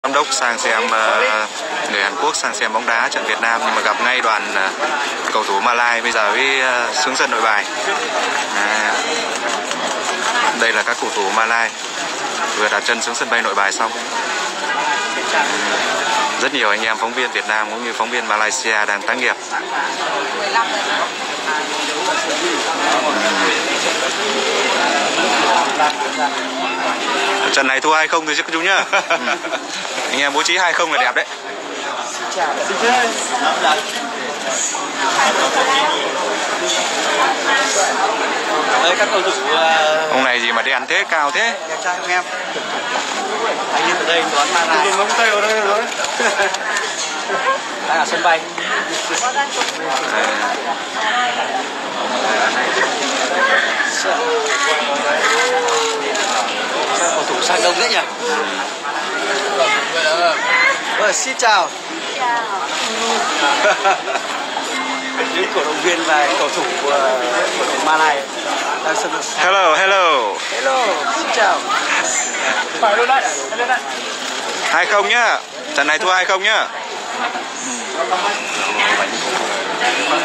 Giám đốc sang xem người Hàn Quốc sang xem bóng đá trận Việt Nam, nhưng mà gặp ngay đoàn cầu thủ Malai bây giờ mới xuống sân Nội Bài. Đây là các cầu thủ Malai vừa đặt chân xuống sân bay Nội Bài xong. Rất nhiều anh em phóng viên Việt Nam cũng như phóng viên Malaysia đang tác nghiệp. Trận này thua 2-0 rồi chứ chú nhá. Anh em bố trí 2-0 là đẹp đấy. Đây các cầu thủ ông này gì mà đi ăn thế, cao thế. đẹp trai không em? Anh em ở đây đón Malai. Dùng móng tay ở đây rồi. Đang ở sân bay. Cầu thủ sang đông đấy nhỉ? Xin chào. Những cổ động viên và cầu thủ của Malai đang sân. Hello. Hello, xin chào. Phải luôn đấy. 2-0 nhá. Trận này thua 2-0 nhá.